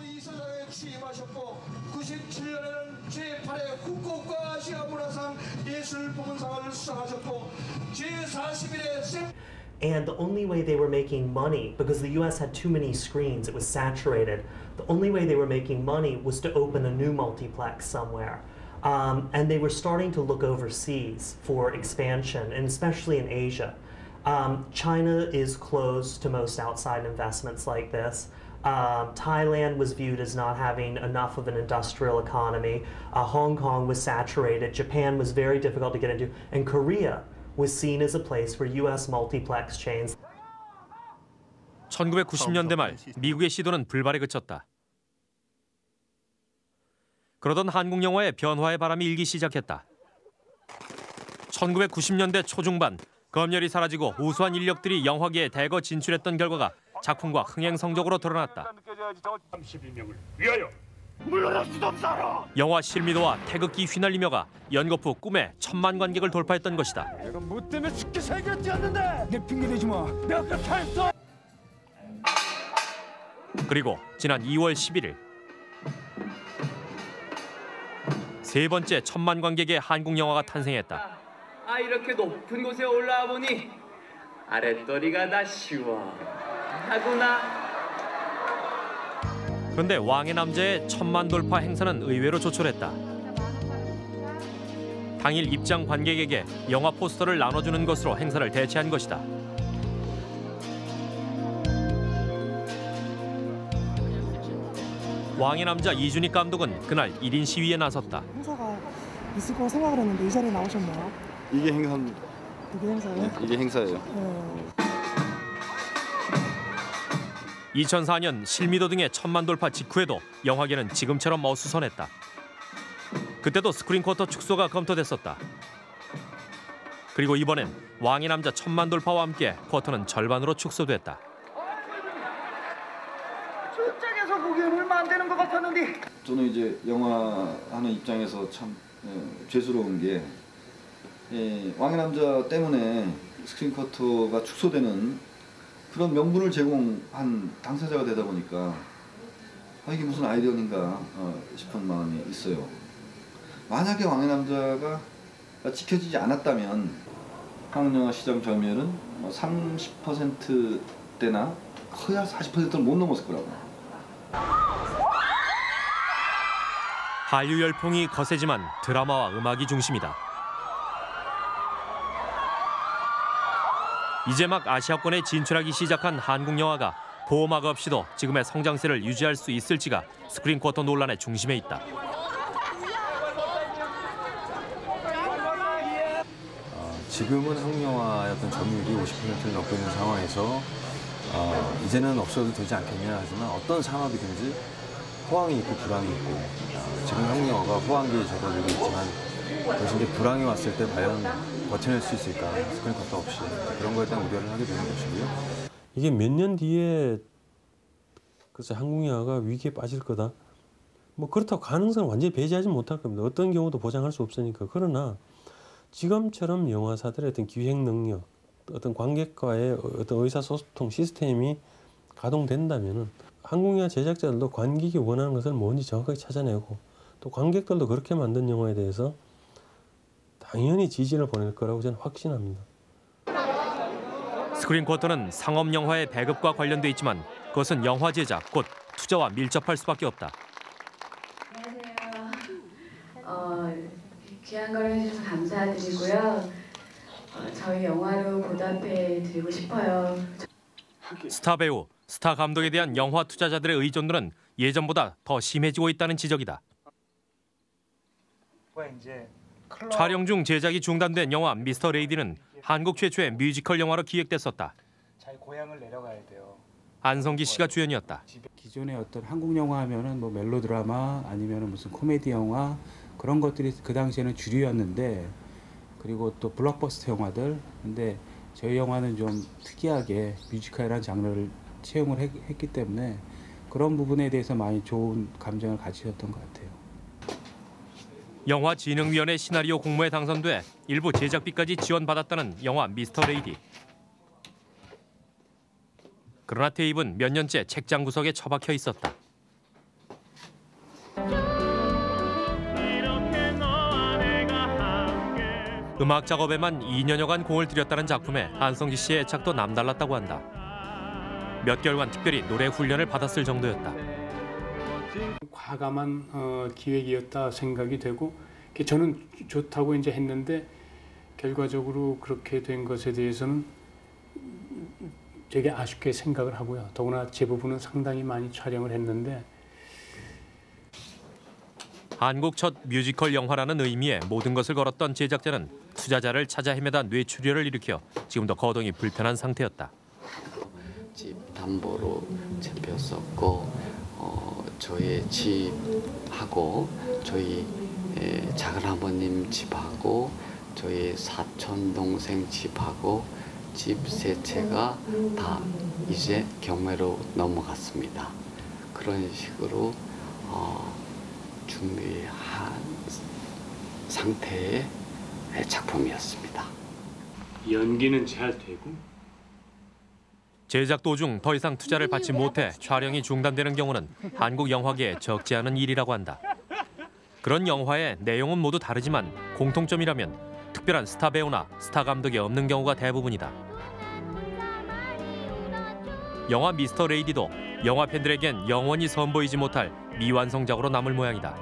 And the only way they were making money, because the U S had too many screens, it was saturated, the only way they were making money was to open a new multiplex somewhere. Um, and they were starting to look overseas for expansion, and especially in Asia. Um, China is closed to most outside investments like this. Um, Thailand was viewed as not having enough of an industrial economy. Uh, Hong Kong was saturated. Japan was very difficult to get into. And Korea was seen as a place where U S multiplex chains. 천구백구십 년대 말 미국의 시도는 불발에 그쳤다. 그러던 한국 영화의 변화의 바람이 일기 시작했다. 천구백구십 년대 초중반 검열이 사라지고 우수한 인력들이 영화계에 대거 진출했던 결과가 작품과 흥행 성적으로 드러났다. 삼십이 명을 위하여 물러날 수도 없어. 영화 실미도와 태극기 휘날리며가 연거푸 꿈에 천만 관객을 돌파했던 것이다. 내가 뭐 때문에 죽게 살게 뛰었는데 내 핑계 대지 마. 내가 그렇게 했어. 그리고 지난 이월 십일일 세 번째 천만 관객의 한국 영화가 탄생했다. 아 이렇게 높은 곳에 올라와 보니 아랫도리가 다 시원하구나. 그런데 왕의 남자의 천만 돌파 행사는 의외로 조촐했다. 당일 입장 관객에게 영화 포스터를 나눠주는 것으로 행사를 대체한 것이다. 왕의 남자 이준익 감독은 그날 일 인 시위에 나섰다. 행사가 있을 거라 생각을 했는데 이 자리에 나오셨나요? 이게 행사입니다. 이게 행사예요? 네, 이게 행사예요. 네. 이천사 년 실미도 등의 천만 돌파 직후에도 영화계는 지금처럼 어수선했다. 그때도 스크린 쿼터 축소가 검토됐었다. 그리고 이번엔 왕의 남자 천만 돌파와 함께 쿼터는 절반으로 축소됐다. 출장에서 보기엔 얼마 안 되는 것 같았는데. 저는 이제 영화 하는 입장에서 참 예, 죄스러운 게 예, 왕의 남자 때문에 스크린 쿼터가 축소되는 그런 명분을 제공한 당사자가 되다 보니까 아, 이게 무슨 아이디어인가 어, 싶은 마음이 있어요. 만약에 왕의 남자가 지켜지지 않았다면 한국 영화 시장 점유율은 삼십 퍼센트대나 커야 사십 퍼센트를 못 넘었을 거라고. 한류 열풍이 거세지만 드라마와 음악이 중심이다. 이제 막 아시아권에 진출하기 시작한 한국 영화가 보호막 없이도 지금의 성장세를 유지할 수 있을지가 스크린 쿼터 논란의 중심에 있다. 어, 지금은 한국 영화의 어떤 점유율이 오십 퍼센트를 넘고 있는 상황에서 어, 이제는 없어도 되지 않겠냐 하지만 어떤 산업이든지 호황이 있고 불황이 있고 어, 지금 한국 영화가 호황기에 접어들고 있지만 그것이 이제 불황이 왔을 때 과연 버텨낼 수 있을까 스크린 쿼터 없이 그런 거에 대한 우려를 하게 되는 것이고요. 이게 몇 년 뒤에 글쎄 한국 영화가 위기에 빠질 거다. 뭐 그렇다고 가능성을 완전히 배제하지 못할 겁니다. 어떤 경우도 보장할 수 없으니까. 그러나 지금처럼 영화사들의 어떤 기획 능력, 어떤 관객과의 어떤 의사소통 시스템이 가동된다면은 한국 영화 제작자들도 관객이 원하는 것을 뭔지 정확하게 찾아내고 또 관객들도 그렇게 만든 영화에 대해서 당연히 지지를 보낼 거라고 저는 확신합니다. 스크린 쿼터는 상업 영화의 배급과 관련돼 있지만 그것은 영화 제작, 곧 투자와 밀접할 수밖에 없다. 안녕하세요. 어, 귀한 걸 해주셔서 감사드리고요. 어, 저희 영화로 보답해 드리고 싶어요. 스타 배우, 스타 감독에 대한 영화 투자자들의 의존도는 예전보다 더 심해지고 있다는 지적이다. 촬영 중 제작이 중단된 영화 미스터 레이디는 한국 최초의 뮤지컬 영화로 기획됐었다. 자기 고향을 내려가야 돼요. 안성기 씨가 주연이었다. 기존의 어떤 한국 영화 하면은 뭐 멜로드라마 아니면은 무슨 코미디 영화 그런 것들이 그 당시에는 주류였는데 그리고 또 블록버스터 영화들 근데 저희 영화는 좀 특이하게 뮤지컬이라는 장르를 채용을 했, 했기 때문에 그런 부분에 대해서 많이 좋은 감정을 가지셨던 것 같아요. 영화진흥위원회 시나리오 공모에 당선돼 일부 제작비까지 지원받았다는 영화 미스터 레이디. 그러나 테이프는 몇 년째 책장 구석에 처박혀 있었다. 음악 작업에만 이 년여간 공을 들였다는 작품에 안성기 씨의 애착도 남달랐다고 한다. 몇 개월간 특별히 노래 훈련을 받았을 정도였다. 과감한 어, 기획이었다 생각이 되고 저는 좋다고 이제 했는데 결과적으로 그렇게 된 것에 대해서는 되게 아쉽게 생각을 하고요. 더구나 제 부분은 상당히 많이 촬영을 했는데 한국 첫 뮤지컬 영화라는 의미에 모든 것을 걸었던 제작자는 투자자를 찾아 헤매다 뇌출혈을 일으켜 지금도 거동이 불편한 상태였다. 집 담보로 잡혔었고 어, 저희 집하고 저희 에, 작은아버님 집하고 저희 사촌 동생 집하고 집 세 채가 다 이제 경매로 넘어갔습니다. 그런 식으로 어, 준비한 상태의 작품이었습니다. 연기는 잘 되고 제작 도중 더 이상 투자를 받지 못해 촬영이 중단되는 경우는 한국 영화계에 적지 않은 일이라고 한다. 그런 영화의 내용은 모두 다르지만 공통점이라면 특별한 스타 배우나 스타 감독이 없는 경우가 대부분이다. 영화 미스터 레이디도 영화 팬들에겐 영원히 선보이지 못할 미완성작으로 남을 모양이다.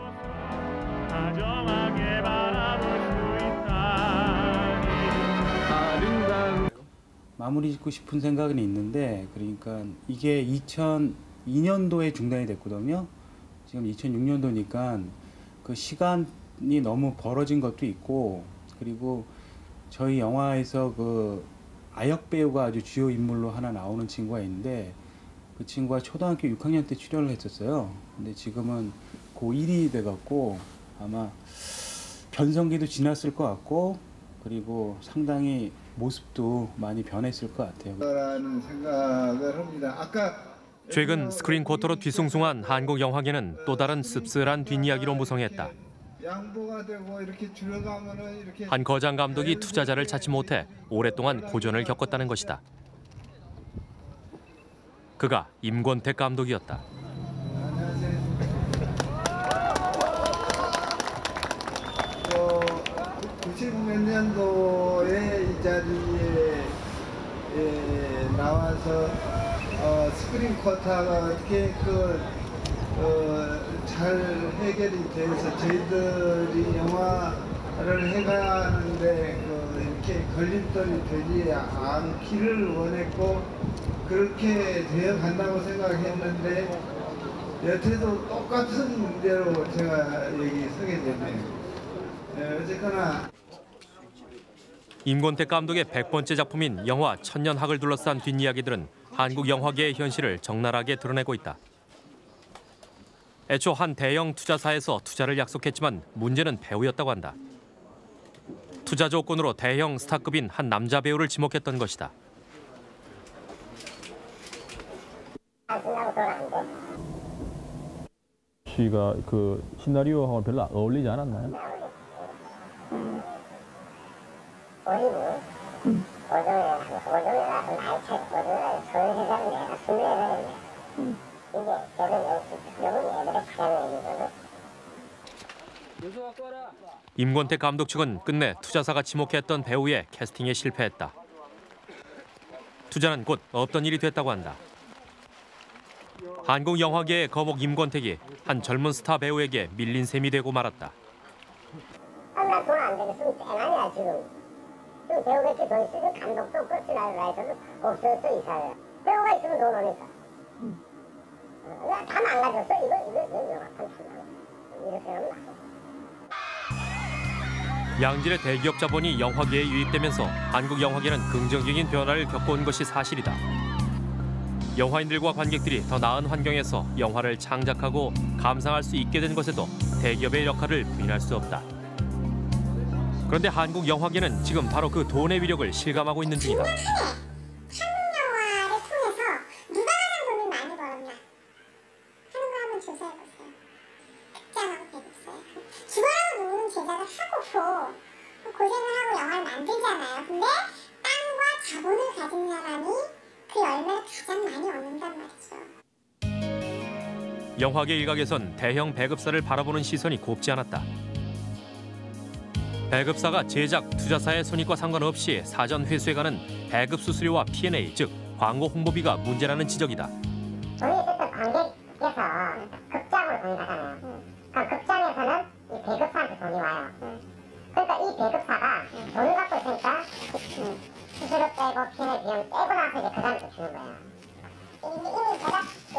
마무리 짓고 싶은 생각은 있는데 그러니까 이게 이천이 년도에 중단이 됐거든요. 지금 이천육 년도니까 그 시간이 너무 벌어진 것도 있고 그리고 저희 영화에서 그 아역 배우가 아주 주요 인물로 하나 나오는 친구가 있는데 그 친구가 초등학교 육 학년 때 출연을 했었어요. 근데 지금은 고일이 돼갖고 아마 변성기도 지났을 것 같고 그리고 상당히 모습도 많이 변했을 것 같아요. 라는 생각을 합니다. 아까 최근 스크린 쿼터로 뒤숭숭한 한국 영화계는 또 다른 씁쓸한 뒷이야기로 무성했다. 양보가 되고 이렇게 줄여가면은 이렇게 한 거장 감독이 투자자를 찾지 못해 오랫동안 고전을 겪었다는 것이다. 그가 임권택 감독이었다. 구십 몇 년도에 이 자리에 에, 나와서 어, 스크린 쿼터가 어떻게 그, 어, 잘 해결이 돼서 저희들이 영화를 해가야 하는데 그, 이렇게 걸림돌이 되지 않기를 원했고 그렇게 되어 간다고 생각했는데 여태도 똑같은 문제로 제가 여기 서게 되네요. 네, 어쨌거나 임권택 감독의 백 번째 작품인 영화 천년학을 둘러싼 뒷이야기들은 한국 영화계의 현실을 적나라하게 드러내고 있다. 애초 한 대형 투자사에서 투자를 약속했지만 문제는 배우였다고 한다. 투자 조건으로 대형 스타급인 한 남자 배우를 지목했던 것이다. 씨가 그 시나리오하고 별로 어울리지 않았나요? 어리고 오종에 오종에가 날책 오종에 소유회장이 내가 순회장인데 이게 저는 여러분 애들의 시간을 얘기거든. 임권택 감독 측은 끝내 투자사가 지목했던 배우의 캐스팅에 실패했다. 투자는 곧 없던 일이 됐다고 한다. 한국 영화계의 거목 임권택이 한 젊은 스타 배우에게 밀린 셈이 되고 말았다. 아, 나 돈 안 되겠으면 땡아니야 지금. 지금 배우겠지 돈 있으면 감독도 없고 시나리오라이터도 없었어 이 사회. 배우가 있으면 돈 오니까. 나 다 망가졌어 이거 이거 이거 영화 판단 이렇게 하면 나. 양질의 대기업 자본이 영화계에 유입되면서 한국 영화계는 긍정적인 변화를 겪어온 것이 사실이다. 영화인들과 관객들이 더 나은 환경에서 영화를 창작하고 감상할 수 있게 된 것에도 대기업의 역할을 부인할 수 없다. 그런데 한국 영화계는 지금 바로 그 돈의 위력을 실감하고 있는 중이다. 한국 영화를 통해서 누가 가장 돈을 많이 벌었나 하는 거 한번 조사해보세요. 극장하고 배급사요. 죽어라고 누구는 제작을 하고 고생을 하고 영화를 만들잖아요. 근데 땅과 자본을 가진 사람이 그 열매를 가장 많이 얻는단 말이죠. 영화계 일각에선 대형 배급사를 바라보는 시선이 곱지 않았다. 배급사가 제작, 투자사의 손익과 상관없이 사전 회수해 가는 배급 수수료와 피 앤 에이, 즉 광고 홍보비가 문제라는 지적이다. 저희 어쨌든 관객께서 극장으로 돈이 가잖아요. 그럼 극장에서는 이 배급사한테 돈이 와요. 그러니까 이 배급사가 돈을 갖고 있으니까 수수료 빼고 피 앤 에이 비용 빼고 나서 이제 그 다음에 또 주는 거예요. 이미 제작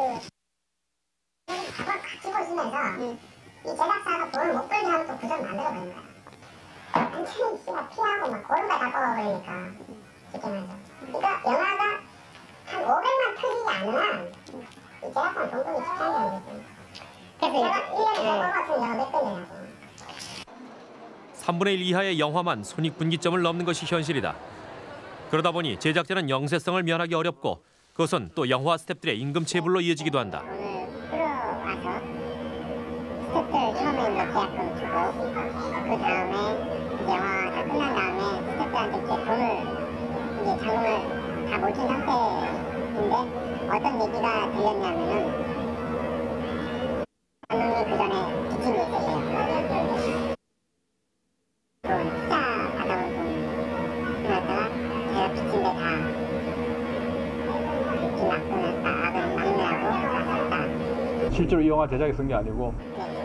그 자본 가지고 있으면서 이 제작사가 돈을 못 벌게 하면 또 그 점 만들어버리는 거야. 완전히 씨가 피하고 막 고루가 다 뽑아버리니까 쉽게 말해서. 그러니까 영화가 한 오백만 틀리지 않는 한 이 제작사는 돈 벌기 쉽지 않은 거지. 그래서 내가 일 년에 백 번 같은 영화 몇 번 내냐고. 삼분의 일 이하의 영화만 손익분기점을 넘는 것이 현실이다. 그러다 보니 제작자는 영세성을 면하기 어렵고 그것은 또 영화 스태프들의 임금 체불로 이어지기도 한다. 들어와서 스태프들 처음에 이제 계약금 주고 그 다음에 영화 다 끝난 다음에 스태프들한테 이제 돈을 이제 자금을 다 몰친 상태인데 어떤 얘기가 들렸냐면은 감독님이 그 전에 빚진 게 있었어요. 돈 투자 받아온 돈 갖다가 제가 빚진 데다 빚진 악금을 악을 막느라고 다 실제로 이 영화 제작에 쓴 게 아니고.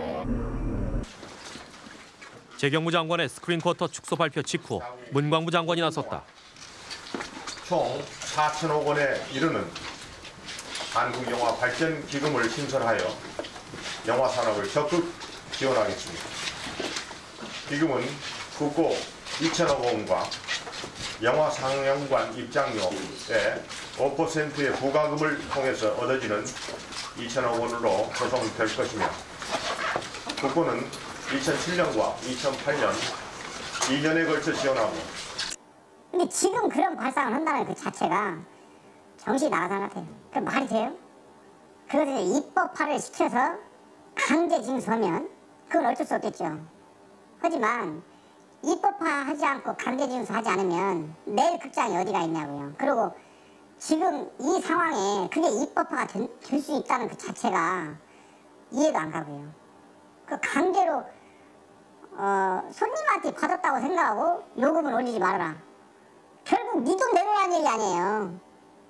재경무 장관의 스크린 쿼터 축소 발표 직후 문광부 장관이 나섰다. 총 사천억 원에 이르는 한국영화 발전 기금을 신설하여 영화 산업을 적극 지원하겠습니다. 기금은 국고 이천억 원과 영화 상영관 입장료의 오 퍼센트의 부과금을 통해서 얻어지는 이천억 원으로 조성될 것이며 국고는 이천칠 년과 이천팔 년 이 년에 걸쳐 지원하고. 근데 지금 그런 발상을 한다는 그 자체가 정신이 나가는 것 같아요. 그 말이 돼요? 그것을 입법화를 시켜서 강제 징수하면 그건 어쩔 수 없겠죠. 하지만 입법화하지 않고 강제 징수하지 않으면 내일 극장이 어디가 있냐고요. 그리고 지금 이 상황에 그게 입법화가 될 수 있다는 그 자체가 이해가 안 가고요. 그 강제로 어, 손님한테 받았다고 생각하고 요금을 올리지 말아라. 결국 네 돈 내놓으라는 얘기 아니에요.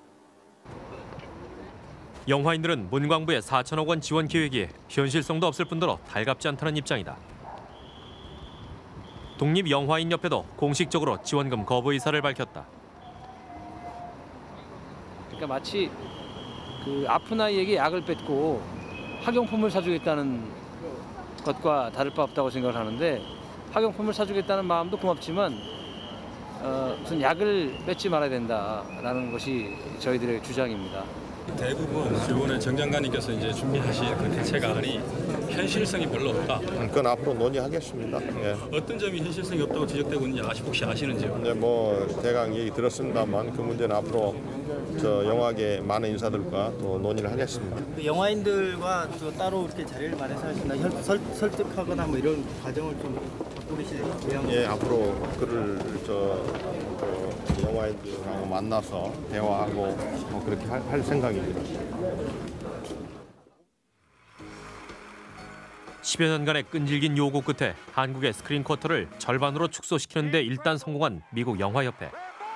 영화인들은 문광부의 사천억 원 지원 계획이 현실성도 없을 뿐더러 달갑지 않다는 입장이다. 독립영화인협회도 공식적으로 지원금 거부 의사를 밝혔다. 그러니까 마치 그 아픈 아이에게 약을 뺏고 학용품을 사주겠다는 것과 다를 바 없다고 생각을 하는데 학용품을 사주겠다는 마음도 고맙지만 어, 무슨 약을 뺏지 말아야 된다라는 것이 저희들의 주장입니다. 대부분 이번에 정 장관님께서 이제 준비하신 그 대책안이 현실성이 별로 없다. 그건 앞으로 논의하겠습니다. 예. 어떤 점이 현실성이 없다고 지적되고 있는지 아시 혹시 아시는지요? 이제 뭐 대강 얘기 들었습니다만 그 문제는 앞으로 저 영화계 많은 인사들과 또 논의를 하겠습니다. 영화인들과 또 따로 이렇게 자리를 마련해서 하신다. 설, 설득하거나 뭐 이런 과정을 좀 꾸리실 예정? 예, 앞으로 그를 저, 저 영화인들하고 만나서 대화하고 뭐 그렇게 할, 할 생각입니다. 십여 년간의 끈질긴 요구 끝에 한국의 스크린 쿼터를 절반으로 축소시키는 데 일단 성공한 미국 영화협회.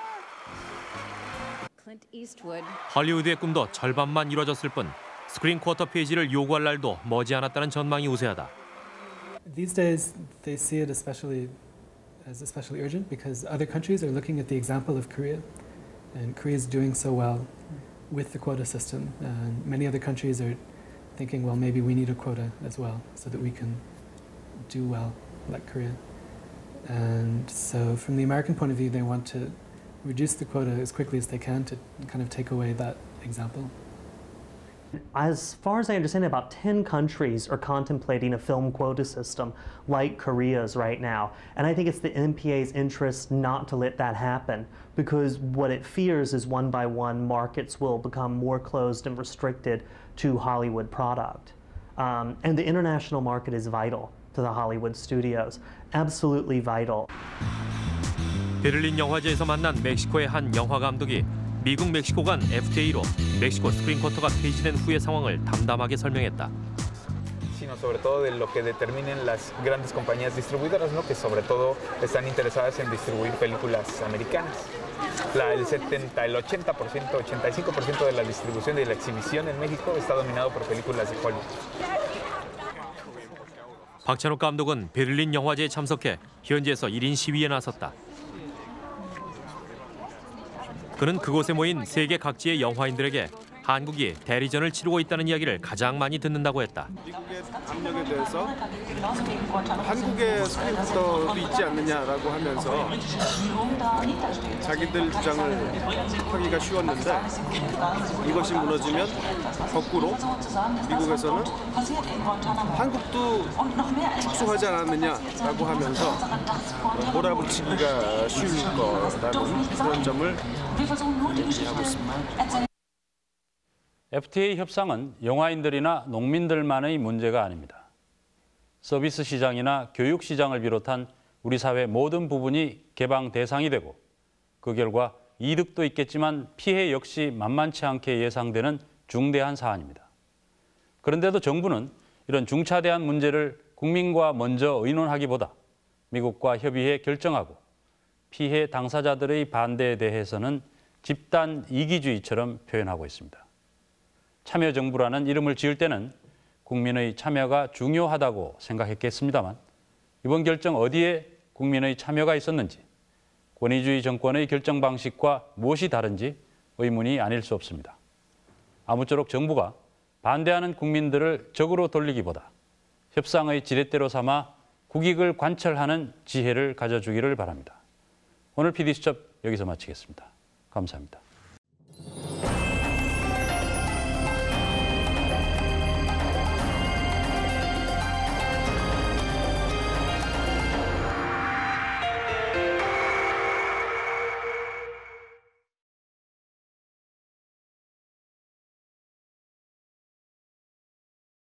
할리우드의 꿈도 절반만 이루어졌을 뿐 스크린 쿼터 폐지를 요구할 날도 머지않았다는 전망이 우세하다. These days they see it especially as especially urgent because other countries are looking at the example of Korea, and Korea is doing so well with the quota system, and many other countries are thinking, well, maybe we need a quota as well so that we can do well like Korea. And so from the American point of view, they want to reduce the quota as quickly as they can to kind of take away that example. As far as I understand, about ten countries are contemplating a film quota system like Korea's right now. And I think it's the M P A's interest not to let that happen, because what it fears is one by one markets will become more closed and restricted to Hollywood product. Um, and the international market is vital to the Hollywood studios, absolutely vital. 베를린 영화제에서 만난 멕시코의 한 영화 감독이 미국 멕시코 간 에프티에이로 멕시코 스크린 쿼터가 폐지된 후의 상황을 담담하게 설명했다. Sino sobre todo de lo que determinen las grandes compañías distribuidoras, ¿no? Que sobre todo están interesadas en distribuir películas americanas. La, el setenta, el ochenta por ciento, ochenta y cinco por ciento de la distribución y de la exhibición en México está dominado por películas de Hollywood. 박찬욱 감독은 베를린 영화제에 참석해 현지에서 일 인 시위에 나섰다. 그는 그곳에 모인 세계 각지의 영화인들에게 한국이 대리전을 치르고 있다는 이야기를 가장 많이 듣는다고 했다. 미국의 압력에 대해서 한국의 스크린 쿼터도 있지 않느냐라고 하면서 자기들 주장을 하기가 쉬웠는데 이것이 무너지면 거꾸로 미국에서는 한국도 축소하지 않았느냐라고 하면서 몰아붙이기가 쉬울 거라는 그런 점을 얘기하고 있습니다. 에프티에이 협상은 영화인들이나 농민들만의 문제가 아닙니다. 서비스 시장이나 교육 시장을 비롯한 우리 사회 모든 부분이 개방 대상이 되고 그 결과 이득도 있겠지만 피해 역시 만만치 않게 예상되는 중대한 사안입니다. 그런데도 정부는 이런 중차대한 문제를 국민과 먼저 의논하기보다 미국과 협의해 결정하고 피해 당사자들의 반대에 대해서는 집단 이기주의처럼 표현하고 있습니다. 참여정부라는 이름을 지을 때는 국민의 참여가 중요하다고 생각했겠습니다만 이번 결정 어디에 국민의 참여가 있었는지 권위주의 정권의 결정 방식과 무엇이 다른지 의문이 아닐 수 없습니다. 아무쪼록 정부가 반대하는 국민들을 적으로 돌리기보다 협상의 지렛대로 삼아 국익을 관철하는 지혜를 가져주기를 바랍니다. 오늘 피디수첩 여기서 마치겠습니다. 감사합니다.